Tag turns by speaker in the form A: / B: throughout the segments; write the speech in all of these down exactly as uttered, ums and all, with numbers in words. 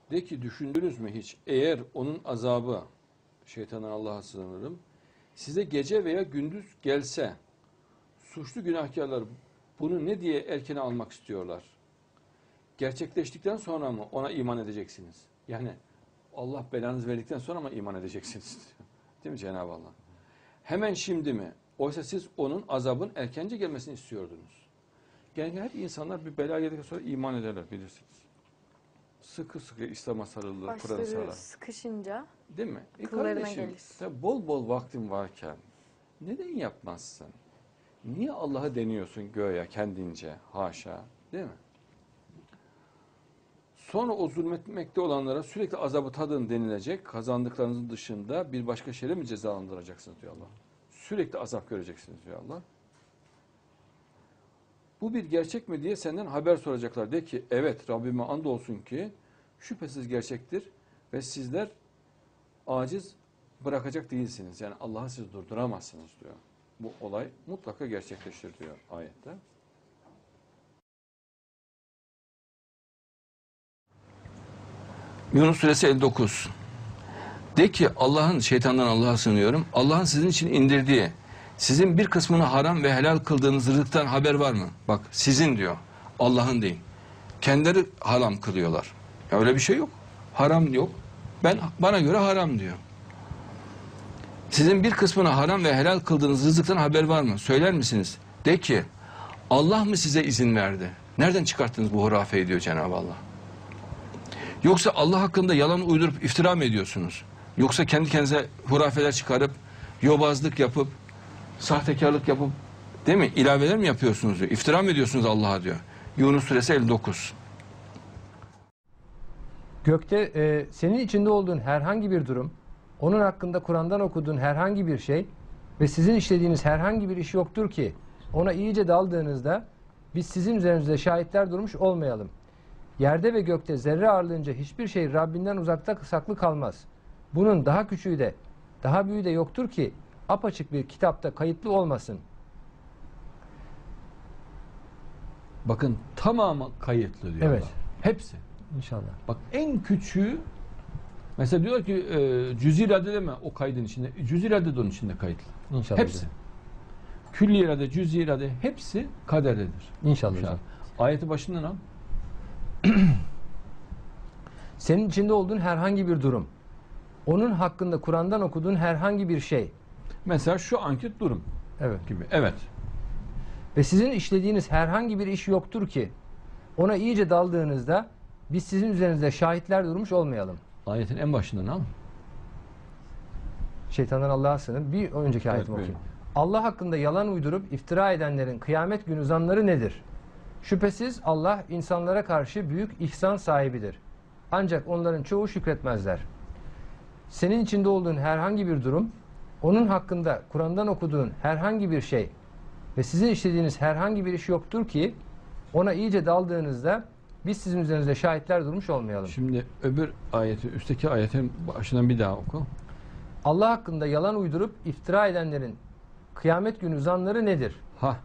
A: De ki düşündünüz mü hiç? Eğer onun azabı, şeytandan Allah'a sığınırım, size gece veya gündüz gelse, suçlu günahkarlar bunu ne diye erkene almak istiyorlar? Gerçekleştikten sonra mı ona iman edeceksiniz? Yani Allah belanızı verdikten sonra mı iman edeceksiniz? Değil mi Cenab-ı Allah? Hemen şimdi mi? Oysa siz onun azabın erkence gelmesini istiyordunuz. Yani hep insanlar bir bela geldikten sonra iman ederler, bilirsiniz. Sıkı sıkı İslam'a sarılırlar, Kur'an'a
B: Başları
A: sarılırlar.
B: sıkışınca
A: Değil mi? E
B: akıllarına
A: kardeşim,
B: gelir.
A: tabii bol bol vaktin varken neden yapmazsın? Niye Allah'a deniyorsun göğe kendince? Haşa. Değil mi? Sonra o zulmetmekte olanlara sürekli azabı tadın denilecek. Kazandıklarınızın dışında bir başka şeyle mi cezalandıracaksınız diyor Allah. Sürekli azap göreceksiniz diyor Allah. Bu bir gerçek mi diye senden haber soracaklar. De ki evet, Rabbime andolsun ki şüphesiz gerçektir ve sizler aciz bırakacak değilsiniz. Yani Allah'ı siz durduramazsınız diyor. Bu olay mutlaka gerçekleşir diyor ayette. Yunus suresi elli dokuz. De ki Allah'ın, şeytandan Allah'a sığınıyorum. Allah'ın sizin için indirdiği, sizin bir kısmını haram ve helal kıldığınız rızıktan haber var mı? Bak sizin diyor. Allah'ın değil. Kendileri haram kılıyorlar. Ya öyle bir şey yok. Haram yok. Ben bana göre haram diyor. Sizin bir kısmını haram ve helal kıldığınız rızıktan haber var mı? Söyler misiniz? De ki Allah mı size izin verdi? Nereden çıkarttınız bu hurafeyi diyor Cenab-ı Allah. Yoksa Allah hakkında yalan uydurup iftira mı ediyorsunuz? Yoksa kendi kendinize hurafeler çıkarıp, yobazlık yapıp, sahtekarlık yapıp, değil mi? İlaveler mi yapıyorsunuz diyor. İftira mı ediyorsunuz Allah'a diyor. Yunus suresi elli dokuz.
C: Gökte e, senin içinde olduğun herhangi bir durum, onun hakkında Kur'an'dan okuduğun herhangi bir şey ve sizin işlediğiniz herhangi bir iş yoktur ki ona iyice daldığınızda biz sizin üzerinizde şahitler durmuş olmayalım. Yerde ve gökte zerre ağırlığınca hiçbir şey Rabbinden uzakta saklı kalmaz. Bunun daha küçüğü de daha büyüğü de yoktur ki apaçık bir kitapta kayıtlı olmasın.
A: Bakın tamamı kayıtlı diyorlar.
C: Evet.
A: Hepsi.
C: İnşallah.
A: Bak en küçüğü, mesela diyor ki e, cüz-i irade de mi o kaydın içinde? Cüz-i irade de onun içinde kayıtlı.
C: İnşallah.
A: Hepsi.
C: Hocam.
A: Külli irade, cüz-i irade hepsi kaderdedir.
C: İnşallah.
A: İnşallah.
C: Hocam.
A: Ayeti başından al.
C: Senin içinde olduğun herhangi bir durum, onun hakkında Kur'an'dan okuduğun herhangi bir şey.
A: Mesela şu anki durum
C: Evet.
A: gibi. Evet.
C: Ve sizin işlediğiniz herhangi bir iş yoktur ki ona iyice daldığınızda biz sizin üzerinizde şahitler durmuş olmayalım.
A: Ayetin en başından al.
C: Şeytandan Allah'a sığının. Bir önceki
A: Evet,
C: ayetimi
A: buyurun.
C: okuyayım. Allah hakkında yalan uydurup iftira edenlerin kıyamet günü zanları nedir? Şüphesiz Allah insanlara karşı büyük ihsan sahibidir. Ancak onların çoğu şükretmezler. Senin içinde olduğun herhangi bir durum, onun hakkında Kur'an'dan okuduğun herhangi bir şey ve sizin işlediğiniz herhangi bir iş yoktur ki ona iyice daldığınızda biz sizin üzerinizde şahitler durmuş olmayalım.
A: Şimdi öbür ayeti, üstteki ayetin başından bir daha oku.
C: Allah hakkında yalan uydurup iftira edenlerin kıyamet günü zanları nedir?
A: Ha.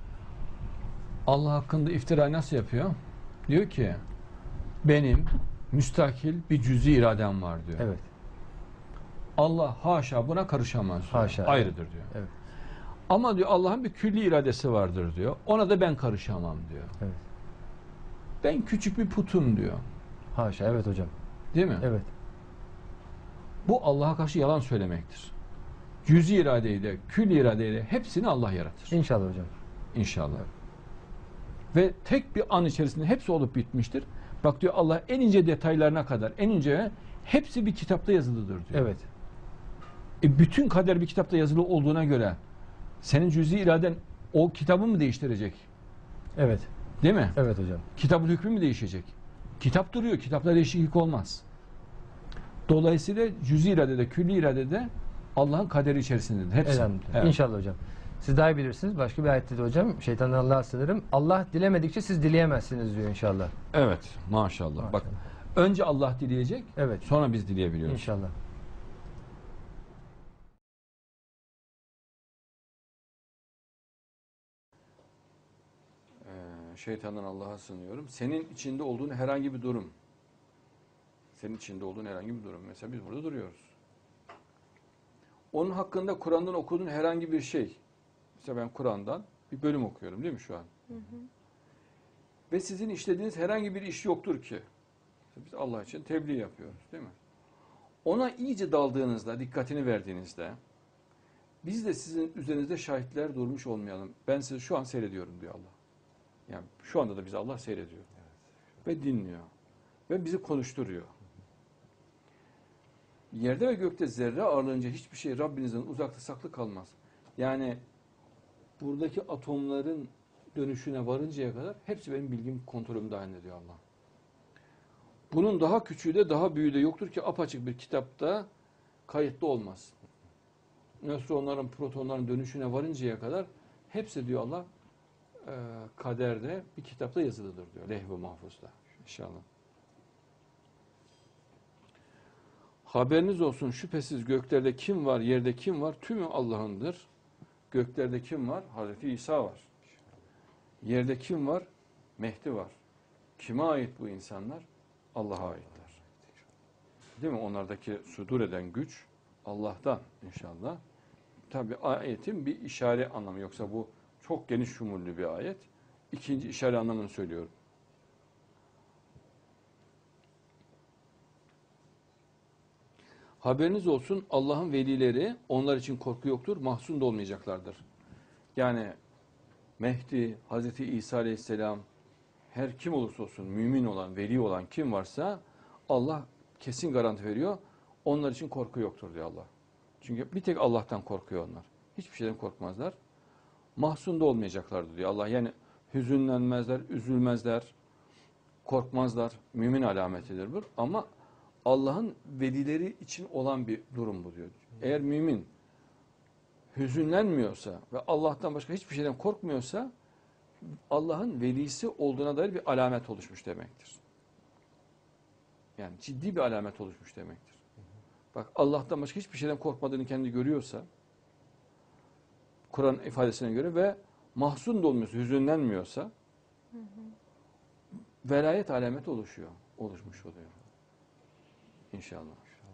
A: Allah hakkında iftira nasıl yapıyor? Diyor ki benim müstakil bir cüz-i iradem var diyor.
C: Evet.
A: Allah haşa buna karışamaz diyor.
C: Haşa,
A: Ayrıdır diyor.
C: Evet.
A: Ama diyor Allah'ın bir külli iradesi vardır diyor. Ona da ben karışamam diyor.
C: Evet.
A: Ben küçük bir putum diyor.
C: Haşa, evet hocam.
A: Değil mi?
C: Evet.
A: Bu Allah'a karşı yalan söylemektir. Cüz-i iradeyi de, külli iradeyi de hepsini Allah yaratır.
C: İnşallah hocam.
A: İnşallah. Ve tek bir an içerisinde hepsi olup bitmiştir. Bak diyor Allah en ince detaylarına kadar, en ince hepsi bir kitapta yazılıdır diyor.
C: Evet.
A: E bütün kader bir kitapta yazılı olduğuna göre senin cüz-i iraden o kitabı mı değiştirecek?
C: Evet.
A: Değil mi?
C: Evet hocam.
A: Kitabın hükmü mü değişecek? Kitap duruyor. Kitapta değişiklik olmaz. Dolayısıyla cüz-i iradede, külli iradede Allah'ın kaderi içerisindedir. Hepsi.
C: Elhamdülillah.
A: Evet.
C: İnşallah hocam. Siz daha iyi bilirsiniz. Başka bir ayette de hocam şeytandan Allah'a sığınırım. Allah dilemedikçe siz dileyemezsiniz diyor inşallah.
A: Evet. Maşallah.
C: Maşallah.
A: Bak önce Allah dileyecek.
C: Evet.
A: Sonra biz dileyebiliyoruz.
C: İnşallah.
A: Ee, şeytandan Allah'a sığınıyorum. Senin içinde olduğun herhangi bir durum. Senin içinde olduğun herhangi bir durum. Mesela biz burada duruyoruz. Onun hakkında Kur'an'dan okuduğun herhangi bir şey. Mesela ben Kur'an'dan bir bölüm okuyorum değil mi şu an?
B: Hı hı.
A: Ve sizin işlediğiniz herhangi bir iş yoktur ki. Biz Allah için tebliğ yapıyoruz değil mi? Ona iyice daldığınızda, dikkatini verdiğinizde biz de sizin üzerinizde şahitler durmuş olmayalım. Ben sizi şu an seyrediyorum diyor Allah. Yani şu anda da bizi Allah seyrediyor. Evet. Ve dinliyor. Ve bizi konuşturuyor. Yerde ve gökte zerre ağırlığınca hiçbir şey Rabbinizden uzakta saklı kalmaz. Yani buradaki atomların dönüşüne varıncaya kadar hepsi benim bilgim, kontrolüm dahilinde diyor Allah. Bunun daha küçüğü de daha büyüğü de yoktur ki apaçık bir kitapta kayıtlı olmaz. Nötronların, protonların dönüşüne varıncaya kadar hepsi diyor Allah e, kaderde bir kitapta yazılıdır diyor. Levh-i Mahfuz'da inşallah. Haberiniz olsun şüphesiz göklerde kim var, yerde kim var tümü Allah'ındır. Göklerde kim var? Hazreti İsa var. Yerde kim var? Mehdi var. Kime ait bu insanlar? Allah'a aitler. Değil mi? Onlardaki sudur eden güç Allah'tan inşallah. Tabi ayetin bir işare anlamı, yoksa bu çok geniş şumullü bir ayet. İkinci işare anlamını söylüyorum. Haberiniz olsun Allah'ın velileri onlar için korku yoktur, mahzun da olmayacaklardır. Yani Mehdi, Hazreti İsa Aleyhisselam, her kim olursa olsun mümin olan, veli olan kim varsa Allah kesin garanti veriyor. Onlar için korku yoktur diyor Allah. Çünkü bir tek Allah'tan korkuyor onlar. Hiçbir şeyden korkmazlar. Mahzun da olmayacaklardır diyor Allah. Yani hüzünlenmezler, üzülmezler, korkmazlar. Mümin alametidir bu. Ama Allah'ın velileri için olan bir durum bu diyor. Eğer mümin hüzünlenmiyorsa ve Allah'tan başka hiçbir şeyden korkmuyorsa Allah'ın velisi olduğuna dair bir alamet oluşmuş demektir. Yani ciddi bir alamet oluşmuş demektir. Bak Allah'tan başka hiçbir şeyden korkmadığını kendi görüyorsa Kur'an ifadesine göre ve mahzun da olmuyorsa, hüzünlenmiyorsa hı hı. velayet alameti oluşuyor. Oluşmuş oluyor. İnşallah.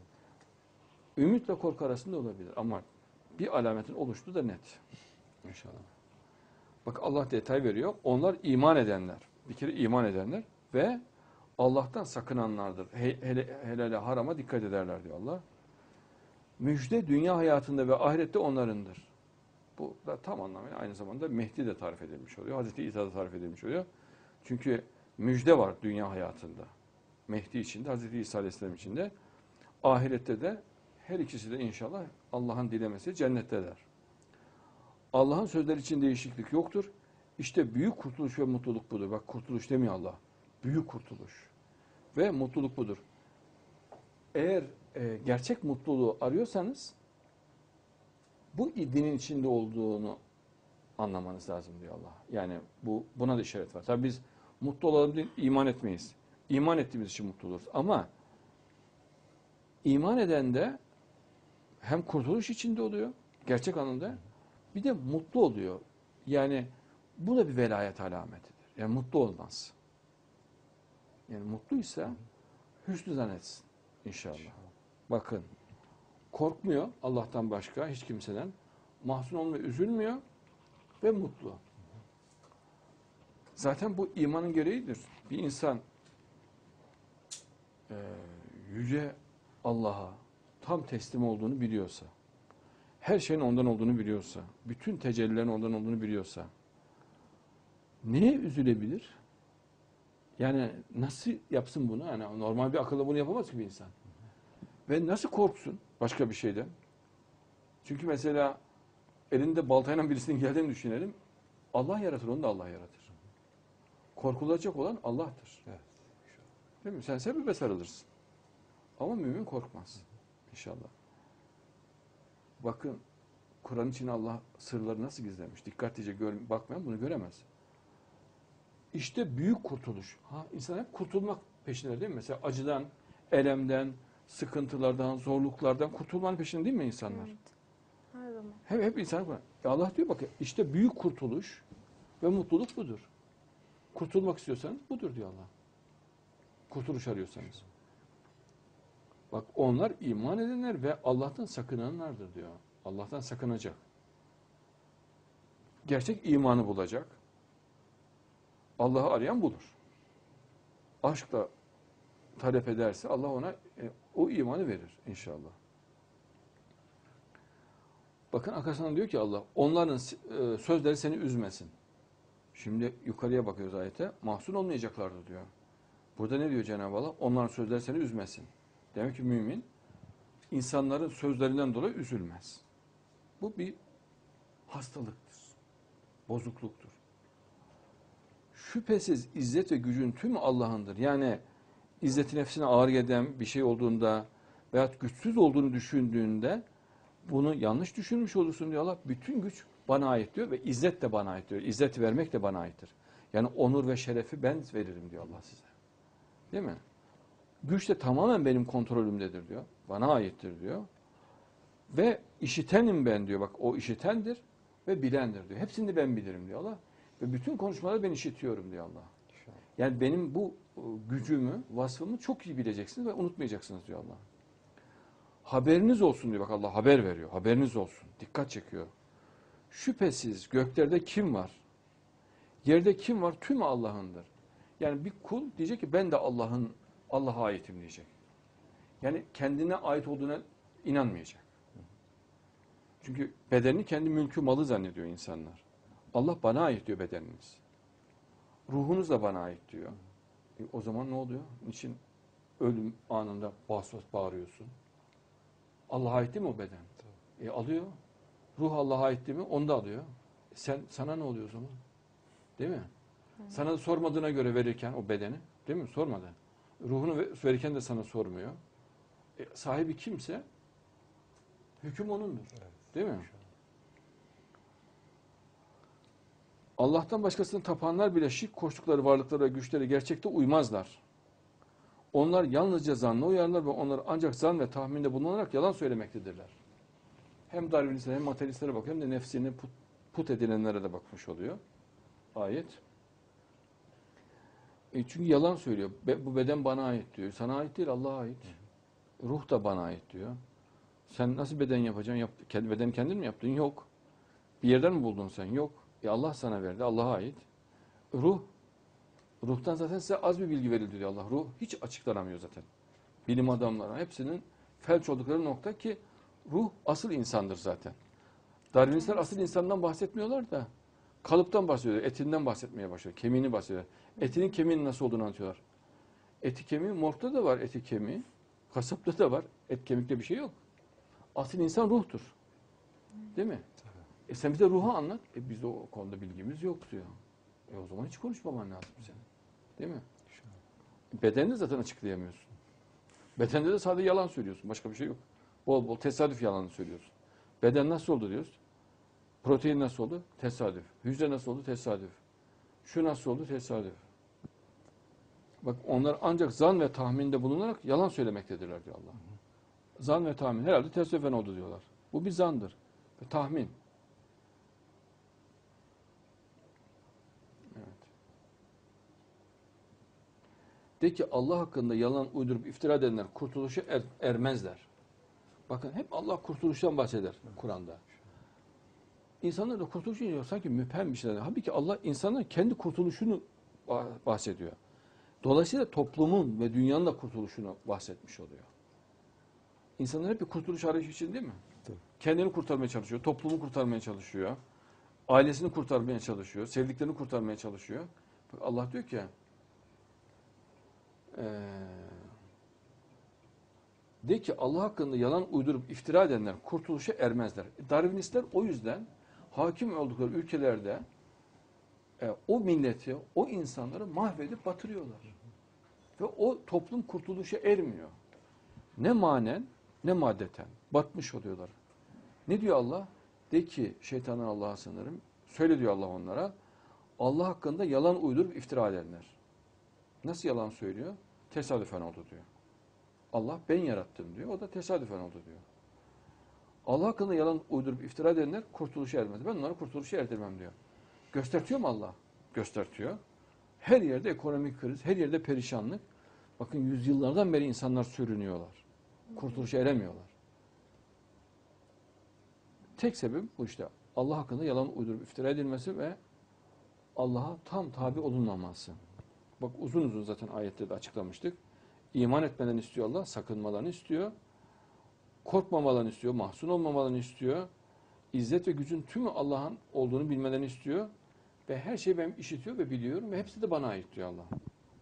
A: Ümit ve korku arasında olabilir ama bir alametin oluştuğu da net. İnşallah. Bak Allah detay veriyor. Onlar iman edenler. Bir kere iman edenler ve Allah'tan sakınanlardır. He, hele, helale harama dikkat ederler diyor Allah. Müjde dünya hayatında ve ahirette onlarındır. Bu da tam anlamıyla aynı zamanda Mehdi de tarif edilmiş oluyor. Hazreti İsa da tarif edilmiş oluyor. Çünkü müjde var dünya hayatında. Mehdi içinde, Hazreti İsa Aleyhisselam içinde. Ahirette de her ikisi de inşallah Allah'ın dilemesi cennetteler. Allah'ın sözleri için değişiklik yoktur. İşte büyük kurtuluş ve mutluluk budur. Bak kurtuluş demiyor Allah. Büyük kurtuluş ve mutluluk budur. Eğer e, gerçek mutluluğu arıyorsanız bu dinin içinde olduğunu anlamanız lazım diyor Allah. Yani bu buna da işaret var. Tabii biz mutlu olalım diye iman etmeyiz. İman ettiğimiz için mutlu oluruz. Ama iman eden de hem kurtuluş içinde oluyor, gerçek anlamda, bir de mutlu oluyor. Yani bu da bir velayet alametidir. Yani mutlu olmaz. Yani mutluysa hüsnü zannetsin inşallah. Bakın korkmuyor Allah'tan başka hiç kimseden. Mahzun olmuyor, üzülmüyor ve mutlu. Zaten bu imanın gereğidir. Bir insan e, yüce Allah'a tam teslim olduğunu biliyorsa, her şeyin ondan olduğunu biliyorsa, bütün tecellilerin ondan olduğunu biliyorsa, neye üzülebilir? Yani nasıl yapsın bunu? Yani normal bir akılla bunu yapamaz ki bir insan. Ve nasıl korksun başka bir şeyden? Çünkü mesela elinde baltayla birisinin geldiğini düşünelim. Allah yaratır, onu da Allah yaratır. Korkulacak olan Allah'tır. Evet. Değil mi? Sen sebebe sarılırsın. Ama mümin korkmaz. İnşallah. Bakın Kur'an için Allah sırları nasıl gizlemiş. Dikkatlice gör, bakmayan bunu göremez. İşte büyük kurtuluş. Ha, insan hep kurtulmak peşinde değil mi? Mesela acıdan, elemden, sıkıntılardan, zorluklardan kurtulmanın peşinde değil mi insanlar?
B: Evet. Her zaman.
A: Hep, hep insan. Allah diyor bak işte büyük kurtuluş ve mutluluk budur. Kurtulmak istiyorsanız budur diyor Allah. Kurtuluş arıyorsanız. Bak onlar iman edenler ve Allah'tan sakınanlardır diyor. Allah'tan sakınacak. Gerçek imanı bulacak. Allah'ı arayan bulur. Aşkla talep ederse Allah ona e, o imanı verir inşallah. Bakın arkasından diyor ki Allah, onların e, sözleri seni üzmesin. Şimdi yukarıya bakıyoruz ayete. Mahzun olmayacaklardır diyor. Burada ne diyor Cenab-ı Allah? Onların sözleri seni üzmesin. Demek ki mümin insanların sözlerinden dolayı üzülmez. Bu bir hastalıktır. Bozukluktur. Şüphesiz izzet ve gücün tümü Allah'ındır. Yani izzeti nefsine ağır gelen bir şey olduğunda veyahut güçsüz olduğunu düşündüğünde bunu yanlış düşünmüş olursun diyor Allah. Bütün güç bana ait diyor ve izzet de bana ait diyor. İzzeti vermek de bana aittir. Yani onur ve şerefi ben veririm diyor Allah size. Değil mi? Güç de tamamen benim kontrolümdedir diyor. Bana aittir diyor. Ve işitenim ben diyor. Bak o işitendir ve bilendir diyor. Hepsini ben bilirim diyor Allah. Ve bütün konuşmaları ben işitiyorum diyor Allah. Yani benim bu gücümü, vasfımı çok iyi bileceksiniz ve unutmayacaksınız diyor Allah. Haberiniz olsun diyor. Bak Allah haber veriyor. Haberiniz olsun. Dikkat çekiyor. Şüphesiz göklerde kim var? Yerde kim var? Tümü Allah'ındır. Yani bir kul diyecek ki ben de Allah'ın Allah'a aitim diyecek. Yani kendine ait olduğuna inanmayacak. Çünkü bedenini kendi mülkü malı zannediyor insanlar. Allah bana ait diyor bedeniniz. Ruhunuz da bana ait diyor. E, o zaman ne oluyor? Niçin ölüm anında bas bas bağırıyorsun? Allah'a ait değil mi o beden? E, alıyor. Ruh Allah'a ait değil mi? Onu da alıyor. E, sen sana ne oluyor o zaman? Değil mi? Hı. Sana da sormadığına göre verirken o bedeni, değil mi? Sormadı. Ruhunu verirken de sana sormuyor. E, sahibi kimse hüküm onundur. Evet. Değil mi? Allah'tan başkasını tapanlar bile şirk koştukları varlıklara ve güçlere gerçekte uymazlar. Onlar yalnızca zanna uyarlar ve onlar ancak zan ve tahminde bulunarak yalan söylemektedirler. Hem Darwinistlere hem materyalistlere bakıyor hem de nefsini put, put edilenlere de bakmış oluyor. Ayet. E çünkü yalan söylüyor. Be, bu beden bana ait diyor. Sana ait değil, Allah'a ait. Ruh da bana ait diyor. Sen nasıl beden yapacaksın? Yap, kendi bedeni kendin mi yaptın? Yok. Bir yerden mi buldun sen? Yok. E Allah sana verdi. Allah'a ait. Ruh. Ruhtan zaten size az bir bilgi verildi diyor Allah. Ruh hiç açıklanamıyor zaten. Bilim adamları hepsinin felç oldukları nokta ki ruh asıl insandır zaten. Darwinistler asıl insandan bahsetmiyorlar da kalıptan bahsediyor. Etinden bahsetmeye başlıyor. Kemiğini bahsediyor. Etinin kemiğinin nasıl olduğunu anlatıyorlar. Eti kemiği morgda da var eti kemiği. Kasapta da var. Et kemikte bir şey yok. Asıl insan ruhtur. Değil mi? E sen bize ruhu anlat. E bizde o konuda bilgimiz yok diyor. E o zaman hiç konuşmaman lazım senin. Değil mi? Bedenini zaten açıklayamıyorsun. Bedende de sadece yalan söylüyorsun. Başka bir şey yok. Bol bol tesadüf yalanı söylüyorsun. Beden nasıl oldu diyoruz. Protein nasıl oldu? Tesadüf. Hücre nasıl oldu? Tesadüf. Şu nasıl oldu? Tesadüf. Bak onlar ancak zan ve tahminde bulunarak yalan söylemektedirler diyor Allah. Zan ve tahmin. Herhalde tesadüfen oldu diyorlar. Bu bir zandır. Ve tahmin. Evet. De ki Allah hakkında yalan uydurup iftira edenler kurtuluşa er, ermezler. Bakın hep Allah kurtuluştan bahseder Kur'an'da. İnsanlar da kurtuluşu diyor sanki müphem bir şeyler. Halbuki Allah insanların kendi kurtuluşunu bahsediyor. Dolayısıyla toplumun ve dünyanın da kurtuluşunu bahsetmiş oluyor. İnsanlar hep bir kurtuluş arayışı için değil mi? Tabii. Kendini kurtarmaya çalışıyor, toplumu kurtarmaya çalışıyor, ailesini kurtarmaya çalışıyor, sevdiklerini kurtarmaya çalışıyor. Bak Allah diyor ki ee, de ki Allah hakkında yalan uydurup iftira edenler kurtuluşa ermezler. Darwinistler o yüzden hakim oldukları ülkelerde e, o milleti, o insanları mahvedip batırıyorlar. Ve o toplum kurtuluşa ermiyor. Ne manen ne maddeten. Batmış oluyorlar. Ne diyor Allah? De ki şeytandan Allah'a sığınırım. Söyle diyor Allah onlara. Allah hakkında yalan uydurup iftira edenler. Nasıl yalan söylüyor? Tesadüfen oldu diyor. Allah ben yarattım diyor. O da tesadüfen oldu diyor. Allah hakkında yalan uydurup iftira edenler kurtuluşa ermez. Ben onları kurtuluşa erdirmem diyor. Göstertiyor mu Allah? Göstertiyor. Her yerde ekonomik kriz, her yerde perişanlık. Bakın yüzyıllardan beri insanlar sürünüyorlar. kurtuluşa eremiyorlar. Tek sebep bu işte. Allah hakkında yalan uydurup iftira edilmesi ve Allah'a tam tabi olunmaması. Bak uzun uzun zaten ayette de açıklamıştık. İman etmeden istiyor Allah, sakınmalarını istiyor. Korkmamalarını istiyor, mahzun olmamalarını istiyor. İzzet ve gücün tümü Allah'ın olduğunu bilmelerini istiyor. Ve her şeyi ben işitiyor ve biliyorum ve hepsi de bana ait diyor Allah.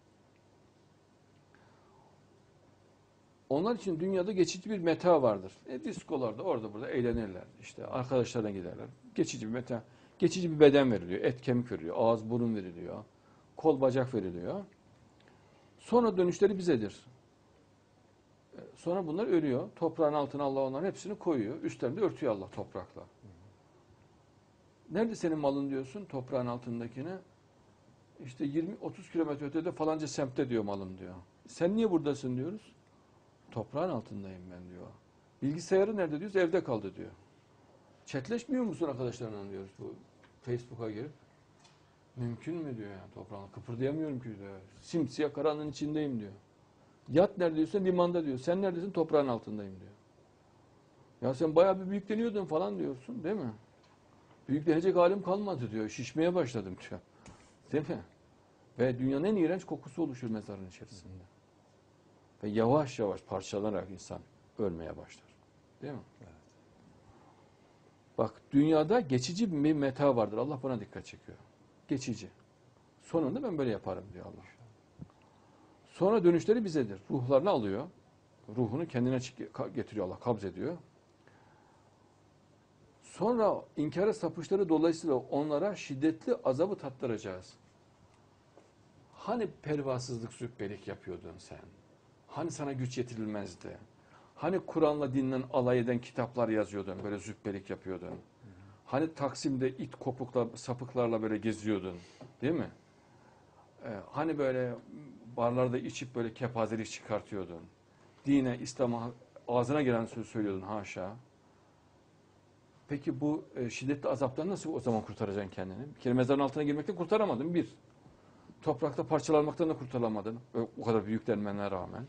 A: Onlar için dünyada geçici bir meta vardır. E, diskolarda orada burada eğlenirler. İşte arkadaşlarına giderler. Geçici bir meta. Geçici bir beden veriliyor. Et kemik veriliyor. Ağız burun veriliyor. Kol bacak veriliyor. Sonra dönüşleri bizedir. E, sonra bunlar ölüyor. Toprağın altına Allah onların hepsini koyuyor. Üstlerinde örtüyor Allah toprakla. Nerede senin malın diyorsun toprağın altındakine? İşte yirmi otuz kilometre ötede falanca semtte diyor malım diyor. Sen niye buradasın diyoruz? Toprağın altındayım ben diyor. Bilgisayarı nerede diyoruz? Evde kaldı diyor. Chatleşmiyor musun arkadaşlarla diyoruz bu Facebook'a girip. Mümkün mü diyor yani toprağın. Kıpırdayamıyorum ki diyor. Simsiyah karanlığın içindeyim diyor. Yat nerede diyorsa limanda diyor. Sen neredesin? Toprağın altındayım diyor. Ya sen bayağı bir büyükleniyordun falan diyorsun değil mi? Büyüklenecek halim kalmadı diyor. Şişmeye başladım diyor. Değil mi? Ve dünyanın en iğrenç kokusu oluşur mezarın içerisinde. Ve yavaş yavaş parçalanarak insan ölmeye başlar. Değil mi? Evet. Bak dünyada geçici bir meta vardır. Allah buna dikkat çekiyor. Geçici. Sonunda ben böyle yaparım diyor Allah. Sonra dönüşleri bizedir. Ruhlarını alıyor. Ruhunu kendine getiriyor Allah. Kabz ediyor. Sonra inkara sapışları dolayısıyla onlara şiddetli azabı tattıracağız. Hani pervasızlık, zübbelik yapıyordun sen? Hani sana güç yetirilmezdi? Hani Kur'an'la dinle alay eden kitaplar yazıyordun, böyle zübbelik yapıyordun? Hani Taksim'de it kopuklar, sapıklarla böyle geziyordun, değil mi? Ee, hani böyle barlarda içip böyle kepazelik çıkartıyordun? Dine, İslam'a ağzına gelen söz söylüyordun haşa. Peki bu e, şiddetli azaptan nasıl o zaman kurtaracaksın kendini? Bir kere mezarın altına girmekten kurtaramadın bir. Toprakta parçalanmaktan da kurtulamadın. O kadar büyüklenmene rağmen.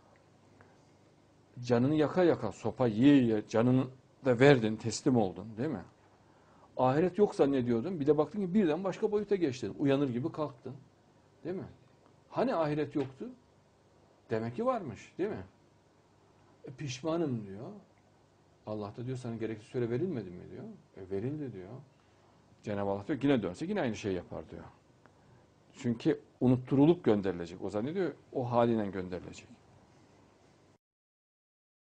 A: Canını yaka yaka, sopa yiye yiye, canını da verdin, teslim oldun değil mi? Ahiret yok zannediyordun. Bir de baktın ki birden başka boyuta geçtin. Uyanır gibi kalktın. Değil mi? Hani ahiret yoktu? Demek ki varmış değil mi? E, pişmanım diyor. Allah da diyor sana gerekli süre verilmedi mi diyor. E, verildi diyor. Cenab-ı Allah diyor yine dönse yine aynı şeyi yapar diyor. Çünkü unutturulup gönderilecek. O zannediyor o haliyle gönderilecek.